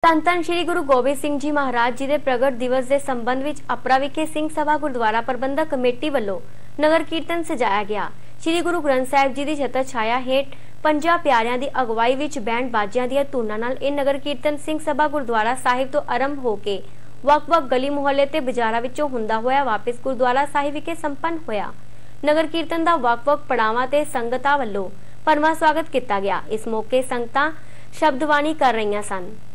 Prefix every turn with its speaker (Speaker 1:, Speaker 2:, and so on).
Speaker 1: ਧੰਨ ਧੰਨ श्री गुरु गोबिंद सिंह जी महाराज जी के प्रगट दिवस के संबंध में अपरा विखे सिंह सभा गुरुद्वारा प्रबंधक कमेटी वालों नगर कीर्तन सजाया गया। श्री गुरु ग्रंथ साहिब जी की छत्र छाया हेठ 50 प्यारियां की अगवाई विच बैंड बाजियां दी धुनां नाल इह नगर कीर्तन सिंह सभा गुरुद्वारा साहिब तो आरंभ होके वख-वख गली मुहल्ले ते बाजारां विचों हुंदा होया वापस गुरुद्वारा साहिब विखे संपन्न होया। नगर कीर्तन का वख-वख पड़ावां ते संगतां वल्लों भरवां स्वागत किया गया। इस मौके संगतां शब्दवाणी कर रहीआं सन।